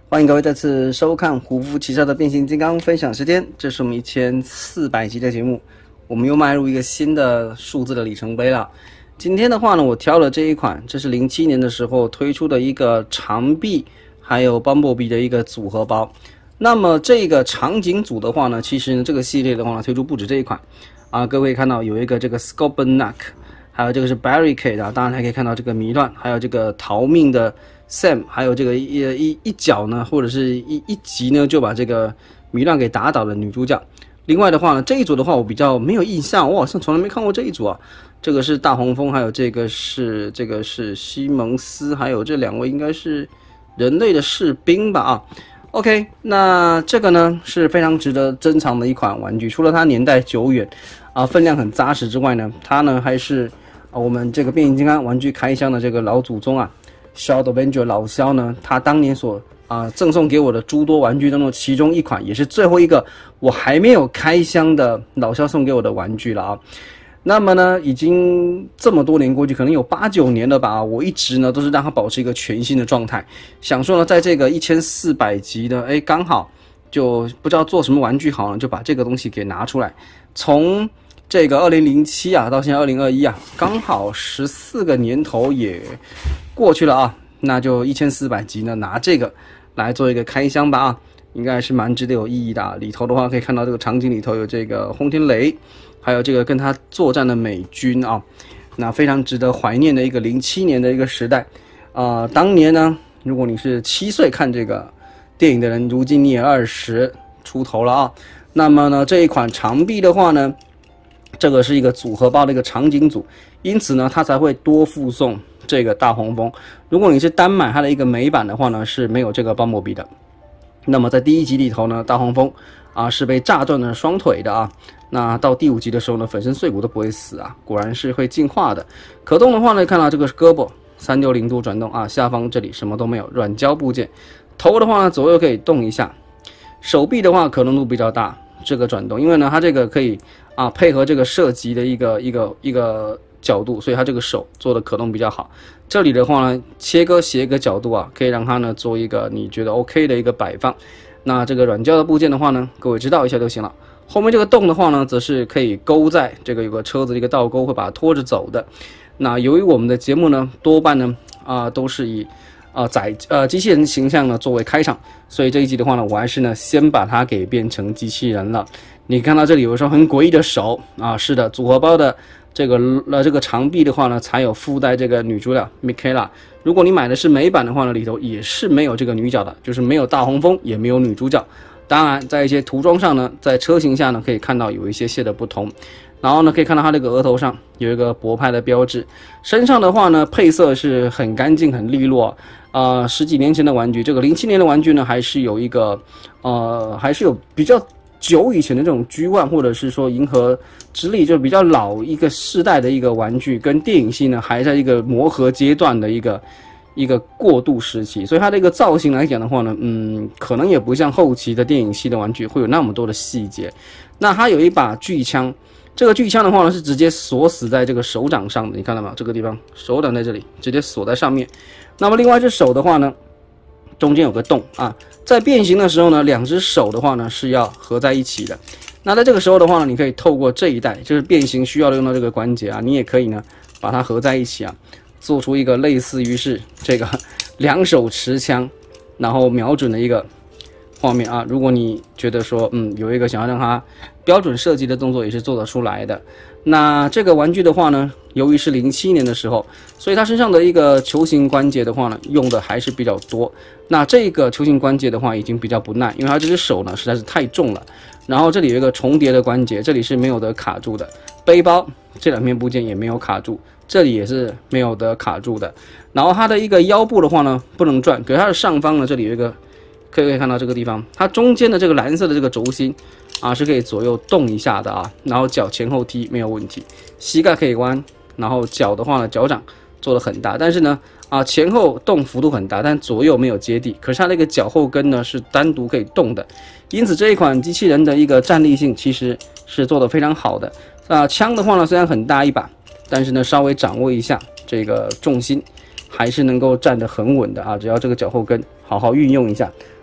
欢迎各位再次收看胡夫骑车的变形金刚分享时间，这是我们1400集的节目，我们又迈入一个新的数字的里程碑了。今天的话呢，我挑了这一款，这是07年的时候推出的一个长臂还有 Bumblebee 的一个组合包。那么这个场景组的话呢，其实呢这个系列的话呢推出不止这一款啊，各位看到有一个这个 Scorpion Neck， 还有这个是 Barricade 啊，当然还可以看到这个迷乱，还有这个逃命的 Sam， 还有这个一脚呢，或者是一击呢就把这个迷乱给打倒的女主角。另外的话呢，这一组的话我比较没有印象，我好像从来没看过这一组啊。这个是大黄蜂，还有这个是西蒙斯，还有这两位应该是人类的士兵吧啊。OK， 那这个呢是非常值得珍藏的一款玩具，除了它年代久远啊，分量很扎实之外呢，它呢还是我们这个变形金刚玩具开箱的这个老祖宗啊 ，Shaw Avenger 老肖呢，他当年所赠送给我的诸多玩具当中其中一款，也是最后一个我还没有开箱的老肖送给我的玩具了啊。那么呢，已经这么多年过去，可能有8、9年了吧。我一直呢都是让它保持一个全新的状态。想说呢，在这个1400集的，刚好就不知道做什么玩具好呢，就把这个东西给拿出来。从这个2007啊到现在2021啊，刚好14个年头也过去了啊。那就1400集呢，拿这个来做一个开箱吧啊，应该是蛮值得有意义的啊。里头的话可以看到这个场景里头有这个轰天雷。还有这个跟他作战的美军啊，那非常值得怀念的一个07年的一个时代当年呢，如果你是7岁看这个电影的人，如今你也20出头了啊。那么呢，这一款长臂的话呢，这个是一个组合包的一个场景组，因此呢，它才会多附送这个大黄蜂。如果你是单买它的一个美版的话呢，是没有这个 Bumblebee 的。那么在第1集里头呢，大黄蜂是被炸断了双腿的啊。那到第5集的时候呢，粉身碎骨都不会死啊，果然是会进化的。可动的话呢，看到这个胳膊360度转动啊，下方这里什么都没有，软胶部件。头的话呢，左右可以动一下。手臂的话可能度比较大，这个转动，因为呢它这个可以配合这个射击的一个角度，所以它这个手做的可动比较好。这里的话呢，切割斜个角度啊，可以让它呢做一个你觉得 OK 的一个摆放。那这个软胶的部件的话呢，各位知道一下就行了。后面这个洞的话呢，则是可以勾在这个有个车子的一个倒钩，会把它拖着走的。那由于我们的节目呢，多半呢都是以机器人形象呢作为开场，所以这一集的话呢，我还是呢先把它给变成机器人了。你看到这里有一双很诡异的手啊，是的，组合包的这个长臂的话呢，才有附带这个女主角 Mikaela。如果你买的是美版的话呢，里头也是没有这个女角的，就是没有大黄蜂，也没有女主角。当然，在一些涂装上呢，在车型下呢，可以看到有一些的不同。然后呢，可以看到它这个额头上有一个博派的标志。身上的话呢，配色是很干净、很利落。10几年前的玩具，这个07年的玩具呢，还是有一个还是有比较久以前的这种G1，或者是说银河之力，就比较老一个世代的一个玩具，跟电影系呢还在一个磨合阶段的一个过渡时期，所以它的一个造型来讲的话呢，可能也不像后期的电影系的玩具会有那么多的细节。那它有一把巨枪，这个巨枪的话呢是直接锁死在这个手掌上的，你看到吗？这个地方手掌在这里，直接锁在上面。那么另外一只手的话呢，中间有个洞啊，在变形的时候呢，两只手的话呢是要合在一起的。那在这个时候的话呢，你可以透过这一带，就是变形需要用到这个关节啊，你也可以呢把它合在一起啊。做出一个类似于是这个2手持枪，然后瞄准的一个画面啊。如果你觉得说有一个想要让它标准射击的动作，也是做得出来的。那这个玩具的话呢，由于是07年的时候，所以它身上的一个球形关节的话呢，用的还是比较多。那这个球形关节的话已经比较不耐，因为它这只手呢实在是太重了。然后这里有一个重叠的关节，这里是没有得卡住的。背包这两片部件也没有卡住，这里也是没有得卡住的。然后它的一个腰部的话呢不能转，可是它的上方呢这里有一个可以看到这个地方，它中间的这个蓝色的这个轴心是可以左右动一下的啊。然后脚前后踢没有问题，膝盖可以弯，然后脚的话呢脚掌做得很大，但是呢前后动幅度很大，但左右没有接地。可是它那个脚后跟呢是单独可以动的，因此这一款机器人的一个站立性其实是做得非常好的。枪的话呢虽然很大一把，但是呢稍微掌握一下这个重心，还是能够站得很稳的啊。只要这个脚后跟好好运用一下，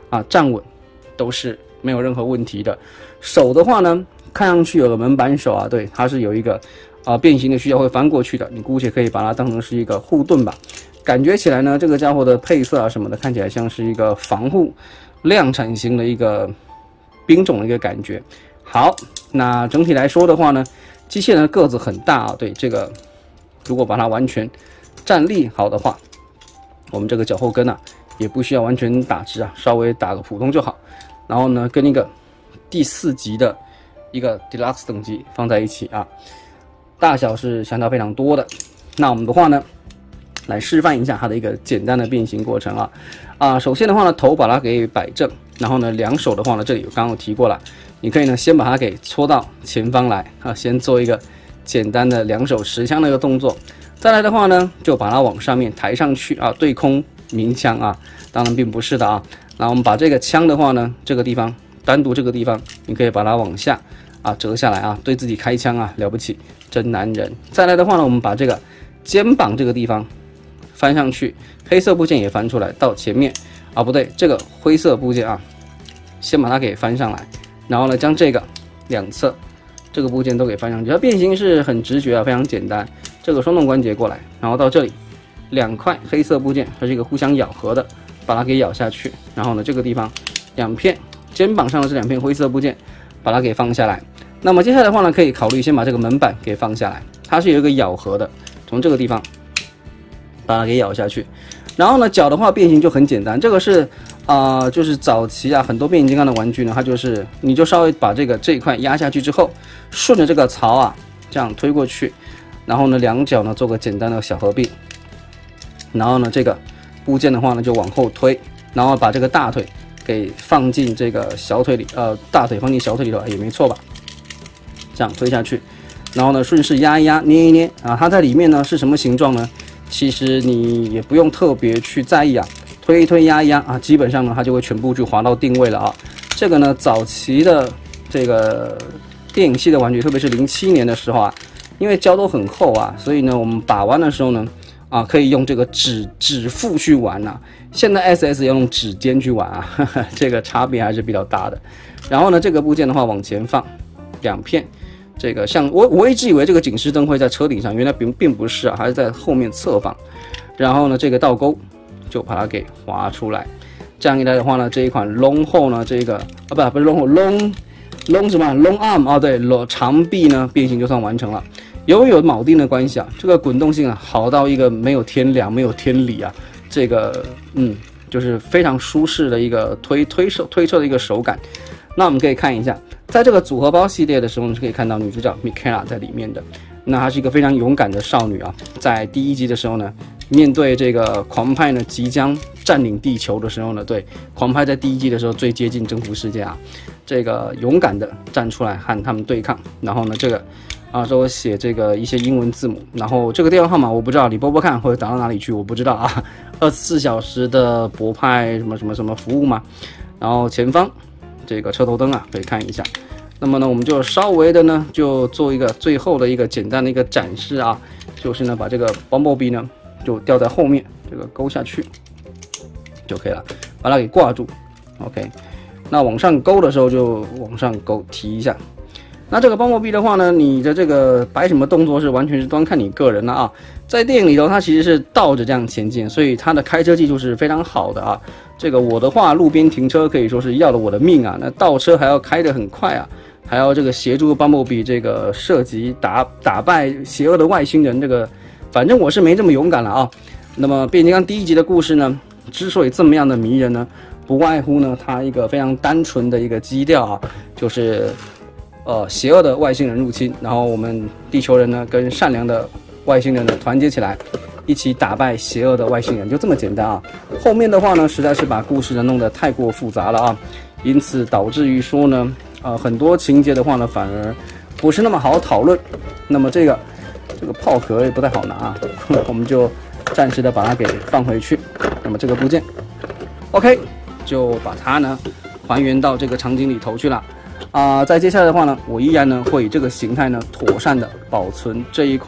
啊站稳都是没有任何问题的。手的话呢，看上去有个门板手啊，对，它是有一个变形的需要会翻过去的，你姑且可以把它当成是一个护盾吧。感觉起来呢，这个家伙的配色啊什么的，看起来像是一个防护量产型的一个兵种的一个感觉。好，那整体来说的话呢，机械人的个子很大啊，对，这个如果把它完全站立好的话，我们这个脚后跟啊也不需要完全打直啊，稍微打个普通就好。然后呢，跟一个第4级的一个 Deluxe 等级放在一起啊，大小是相差非常多的。那我们的话呢，来示范一下它的一个简单的变形过程啊。首先的话呢，头把它给摆正，然后呢，两手的话呢，这里我刚刚有提过了，你可以呢先把它给搓到前方来啊，先做一个简单的两手持枪的一个动作。再来的话呢，就把它往上面抬上去啊，对空鸣枪啊，当然并不是的啊。那我们把这个枪的话呢，这个地方单独这个地方，你可以把它往下啊折下来啊，对自己开枪啊，了不起，真男人。再来的话呢，我们把这个肩膀这个地方翻上去，黑色部件也翻出来到前面啊，不对，这个灰色部件啊，先把它给翻上来，然后呢，将这个两侧这个部件都给翻上去。它变形是很直觉啊，非常简单。这个双动关节过来，然后到这里两块黑色部件，它是一个互相咬合的，把它给咬下去。然后呢，这个地方两片肩膀上的这两片灰色部件，把它给放下来。那么接下来的话呢，可以考虑先把这个门板给放下来，它是有一个咬合的，从这个地方把它给咬下去。然后呢，脚的话变形就很简单，这个是就是早期啊很多变形金刚的玩具呢，它就是你就稍微把这一块压下去之后，顺着这个槽啊这样推过去，然后呢两脚呢做个简单的小合并，然后呢这个部件的话呢就往后推，然后把这个大腿给放进这个小腿里，大腿放进小腿里头也没错吧？这样推下去，然后呢顺势压一压，捏一捏啊，它在里面呢是什么形状呢？其实你也不用特别去在意啊，推一推压一压啊，基本上呢它就会全部去滑到定位了啊。这个呢早期的这个电影系的玩具，特别是07年的时候啊，因为胶都很厚啊，所以呢我们把玩的时候呢可以用这个指腹去玩啊。现在 SS 要用指尖去玩啊，这个差别还是比较大的。然后呢这个部件的话往前放两片。这个像我一直以为这个警示灯会在车顶上，原来并不是啊，还是在后面侧放。然后呢，这个倒钩就把它给划出来。这样一来的话呢，这一款 long 后呢，这个不是 long 什么 long arm 啊，对，长臂呢变形就算完成了。由于有铆钉的关系啊，这个滚动性啊好到一个没有天良没有天理啊，这个就是非常舒适的一个推车的一个手感。那我们可以看一下。在这个组合包系列的时候呢，是可以看到女主角 Mikaela 在里面的。那她是一个非常勇敢的少女啊，在第1集的时候呢，面对这个狂派呢即将占领地球的时候呢，对，狂派在第1季的时候最接近征服世界啊，这个勇敢的站出来和他们对抗。然后呢，这个说我写这个一些英文字母，然后这个电话号码我不知道，你拨拨看或者打到哪里去，我不知道啊。24小时的博派什么服务嘛，然后前方。这个车头灯啊，可以看一下。那么呢，我们就稍微的呢，就做一个最后的一个简单的一个展示啊，就是呢，把这个 Bumblebee 呢就吊在后面，这个勾下去就可以了，把它给挂住。OK， 那往上勾的时候就往上勾提一下。那这个 Bumblebee 的话呢，你的这个摆什么动作是完全是端看你个人了啊。在电影里头，它其实是倒着这样前进，所以它的开车技术是非常好的啊。这个我的话，路边停车可以说是要了我的命啊。那倒车还要开得很快啊，还要这个协助 Bumblebee 这个射击打败邪恶的外星人。这个反正我是没这么勇敢了啊。那么变形金刚第1集的故事呢，之所以这么样的迷人呢，不外乎呢它一个非常单纯的一个基调啊，就是邪恶的外星人入侵，然后我们地球人呢跟善良的外星人呢团结起来，一起打败邪恶的外星人，就这么简单啊。后面的话呢，实在是把故事呢弄得太过复杂了啊，因此导致于说呢，很多情节的话呢，反而不是那么好讨论。那么这个炮壳也不太好拿啊，我们就暂时的把它给放回去。那么这个部件 ，OK， 就把它呢还原到这个场景里头去了。在接下来的话呢，我依然呢会以这个形态呢妥善的保存这一款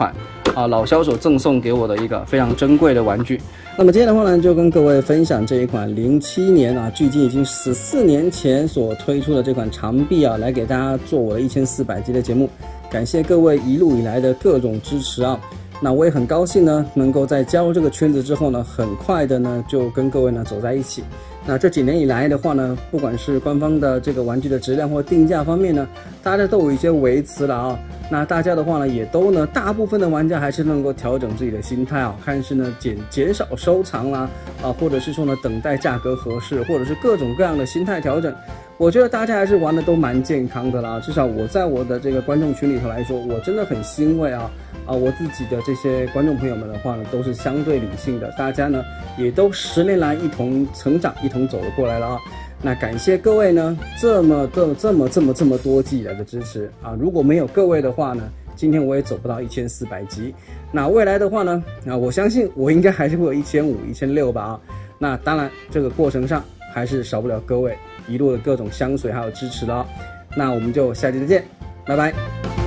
老销手赠送给我的一个非常珍贵的玩具。那么今天的话呢，就跟各位分享这一款07年距今已经14年前所推出的这款长臂来给大家做我的1400集的节目。感谢各位一路以来的各种支持那我也很高兴呢，能够在加入这个圈子之后呢，很快的呢就跟各位呢走在一起。那这几年以来的话呢，不管是官方的这个玩具的质量或定价方面呢，大家都有一些维持了那大家的话呢，也都呢，大部分的玩家还是能够调整自己的心态看是呢减少收藏啦或者是说呢等待价格合适，或者是各种各样的心态调整。我觉得大家还是玩的都蛮健康的啦，至少我在我的这个观众群里头来说，我真的很欣慰我自己的这些观众朋友们的话呢，都是相对理性的，大家呢也都10年来一同成长，一同走了过来了那感谢各位呢这么多季以来的支持如果没有各位的话呢，今天我也走不到1400集。那未来的话呢我相信我应该还是会有1500、1600吧那当然这个过程上还是少不了各位一路的各种香水还有支持的那我们就下期再见，拜拜。